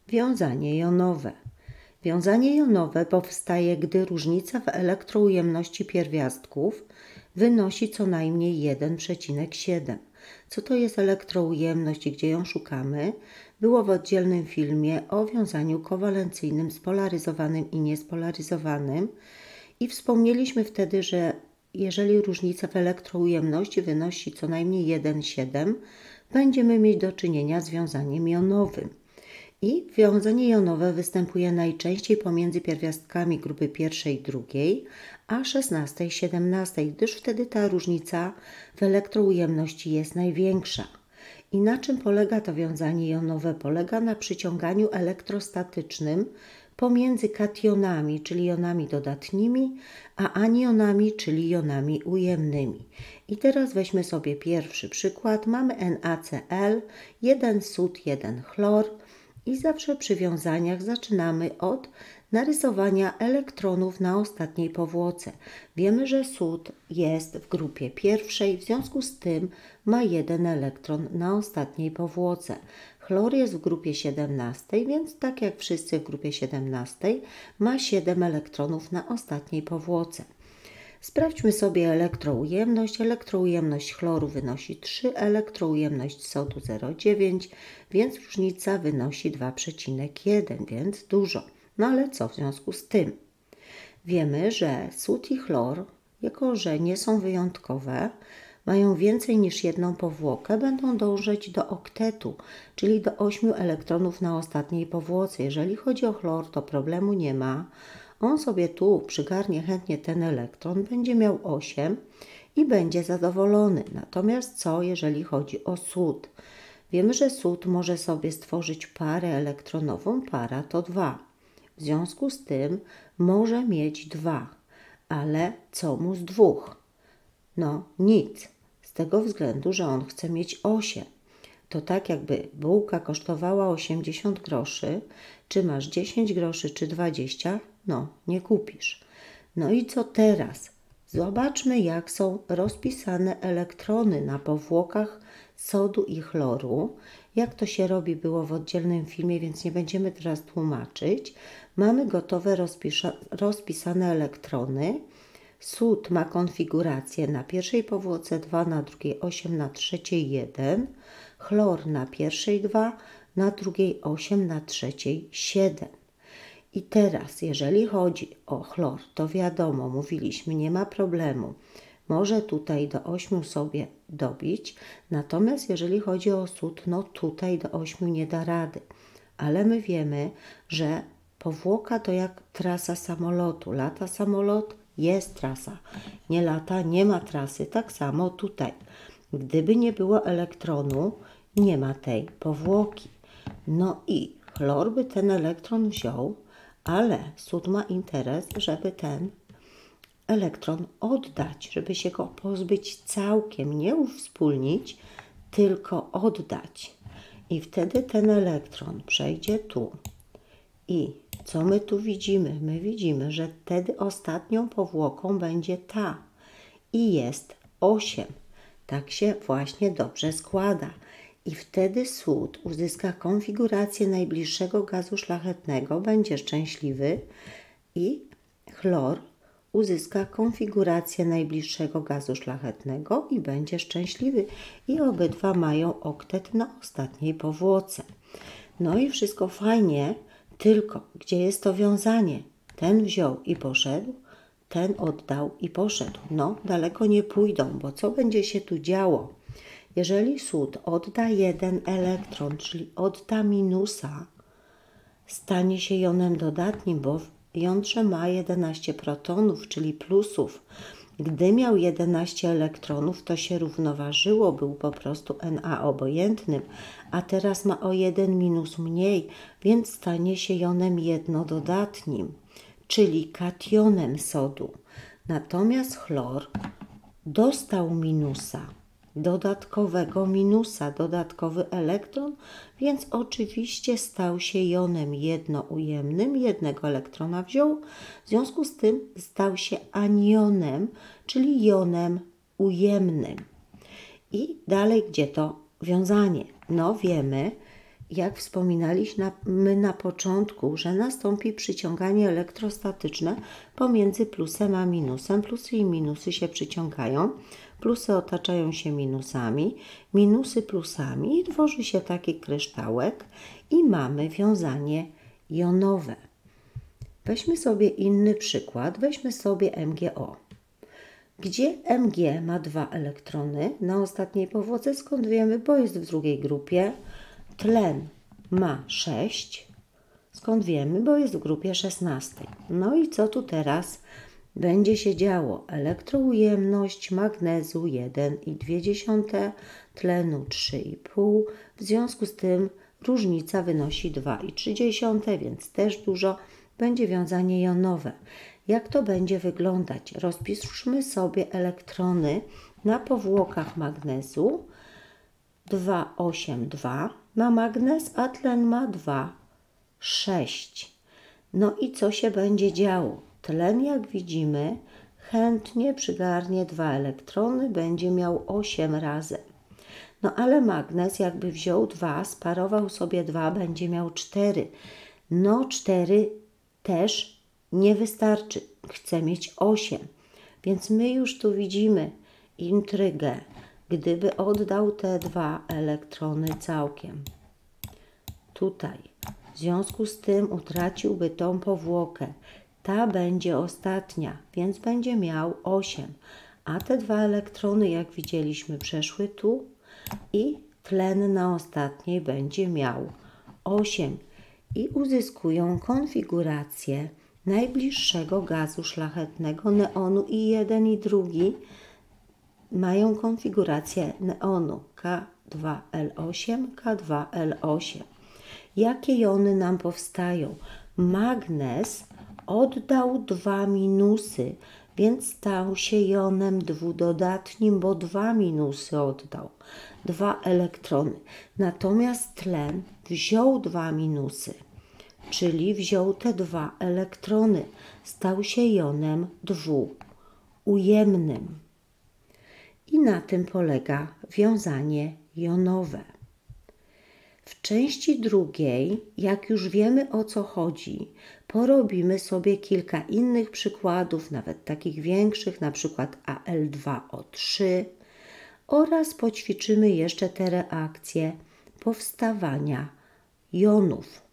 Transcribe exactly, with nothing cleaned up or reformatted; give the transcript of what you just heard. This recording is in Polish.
Wiązanie jonowe. Wiązanie jonowe powstaje, gdy różnica w elektroujemności pierwiastków wynosi co najmniej jeden przecinek siedem. Co to jest elektroujemność i gdzie ją szukamy? Było w oddzielnym filmie o wiązaniu kowalencyjnym spolaryzowanym i niespolaryzowanym i wspomnieliśmy wtedy, że jeżeli różnica w elektroujemności wynosi co najmniej jeden przecinek siedem, będziemy mieć do czynienia z wiązaniem jonowym. I wiązanie jonowe występuje najczęściej pomiędzy pierwiastkami grupy pierwszej i drugiej, a szesnastej i siedemnastej, gdyż wtedy ta różnica w elektroujemności jest największa. I na czym polega to wiązanie jonowe? Polega na przyciąganiu elektrostatycznym pomiędzy kationami, czyli jonami dodatnimi, a anionami, czyli jonami ujemnymi. I teraz weźmy sobie pierwszy przykład. Mamy NaCl, jeden sód, jeden chlor. I zawsze przy wiązaniach zaczynamy od narysowania elektronów na ostatniej powłoce. Wiemy, że sód jest w grupie pierwszej, w związku z tym ma jeden elektron na ostatniej powłoce. Chlor jest w grupie siedemnastej, więc tak jak wszyscy w grupie siedemnastej ma siedem elektronów na ostatniej powłoce. Sprawdźmy sobie elektroujemność. Elektroujemność chloru wynosi trzy, elektroujemność sodu zero przecinek dziewięć, więc różnica wynosi dwa przecinek jeden, więc dużo. No ale co w związku z tym? Wiemy, że sód i chlor, jako że nie są wyjątkowe, mają więcej niż jedną powłokę, będą dążyć do oktetu, czyli do ośmiu elektronów na ostatniej powłoce. Jeżeli chodzi o chlor, to problemu nie ma. On sobie tu przygarnie chętnie ten elektron, będzie miał osiem i będzie zadowolony. Natomiast co, jeżeli chodzi o sód? Wiemy, że sód może sobie stworzyć parę elektronową, para to dwa. W związku z tym może mieć dwa, ale co mu z dwóch? No nic, z tego względu, że on chce mieć osiem. To tak jakby bułka kosztowała osiemdziesiąt groszy, czy masz dziesięć groszy, czy dwadzieścia, no nie kupisz. No i co teraz? Zobaczmy, jak są rozpisane elektrony na powłokach sodu i chloru. Jak to się robi, było w oddzielnym filmie, więc nie będziemy teraz tłumaczyć. Mamy gotowe rozpisane elektrony. Sód ma konfigurację na pierwszej powłoce dwa, na drugiej osiem, na trzeciej jeden. Chlor na pierwszej dwa, na drugiej osiem, na trzeciej siedem. I teraz, jeżeli chodzi o chlor, to wiadomo, mówiliśmy, nie ma problemu. Może tutaj do ośmiu sobie dobić, natomiast jeżeli chodzi o sód, no tutaj do ośmiu nie da rady. Ale my wiemy, że powłoka to jak trasa samolotu. Lata samolot, jest trasa. Nie lata, nie ma trasy. Tak samo tutaj. Gdyby nie było elektronu, nie ma tej powłoki. No i chlor by ten elektron wziął, ale sód ma interes, żeby ten elektron oddać, żeby się go pozbyć całkiem, nie uwspólnić, tylko oddać. I wtedy ten elektron przejdzie tu. I co my tu widzimy? My widzimy, że wtedy ostatnią powłoką będzie ta. I jest osiem. Tak się właśnie dobrze składa. I wtedy sód uzyska konfigurację najbliższego gazu szlachetnego, będzie szczęśliwy i chlor uzyska konfigurację najbliższego gazu szlachetnego i będzie szczęśliwy. I obydwa mają oktet na ostatniej powłoce. No i wszystko fajnie, tylko gdzie jest to wiązanie? Ten wziął i poszedł, ten oddał i poszedł. No, daleko nie pójdą, bo co będzie się tu działo? Jeżeli sód odda jeden elektron, czyli odda minusa, stanie się jonem dodatnim, bo w jądrze ma jedenaście protonów, czyli plusów. Gdy miał jedenaście elektronów, to się równoważyło, był po prostu Na obojętnym, a teraz ma o jeden minus mniej, więc stanie się jonem jednododatnim, czyli kationem sodu. Natomiast chlor dostał minusa, dodatkowego minusa, dodatkowy elektron, więc oczywiście stał się jonem jednoujemnym, jednego elektrona wziął, w związku z tym stał się anionem, czyli jonem ujemnym. I dalej gdzie to wiązanie? No wiemy, jak wspominaliśmy my na początku, że nastąpi przyciąganie elektrostatyczne pomiędzy plusem a minusem. Plusy i minusy się przyciągają, plusy otaczają się minusami, minusy plusami i tworzy się taki kryształek i mamy wiązanie jonowe. Weźmy sobie inny przykład, weźmy sobie M G O. Gdzie M G ma dwa elektrony na ostatniej powłoce, skąd wiemy, bo jest w drugiej grupie. Tlen ma sześć, skąd wiemy, bo jest w grupie szesnastej. No i co tu teraz będzie się działo? Elektroujemność magnezu jeden i dwie dziesiąte, tlenu trzy i pół. W związku z tym różnica wynosi dwa i trzy dziesiąte, więc też dużo. Będzie wiązanie jonowe. Jak to będzie wyglądać? Rozpiszmy sobie elektrony na powłokach magnezu. dwa, osiem, dwa ma magnez, a tlen ma dwa, sześć. No i co się będzie działo? Tlen, jak widzimy, chętnie przygarnie dwa elektrony, będzie miał osiem razem. No ale magnez, jakby wziął dwa, sparował sobie dwa, będzie miał cztery. No cztery też nie wystarczy. Chce mieć osiem. Więc my już tu widzimy intrygę. Gdyby oddał te dwa elektrony całkiem tutaj, w związku z tym utraciłby tą powłokę. Ta będzie ostatnia, więc będzie miał osiem. A te dwa elektrony, jak widzieliśmy, przeszły tu i tlen na ostatniej będzie miał osiem. I uzyskują konfigurację najbliższego gazu szlachetnego neonu i jeden i drugi mają konfigurację neonu K dwa L osiem, K dwa L osiem. Jakie jony nam powstają? Magnez oddał dwa minusy, więc stał się jonem dwudodatnim, bo dwa minusy oddał, dwa elektrony. Natomiast tlen wziął dwa minusy, czyli wziął te dwa elektrony, stał się jonem dwuujemnym. I na tym polega wiązanie jonowe. W części drugiej, jak już wiemy, o co chodzi, porobimy sobie kilka innych przykładów, nawet takich większych, na przykład A L dwa O trzy, oraz poćwiczymy jeszcze te reakcje powstawania jonów.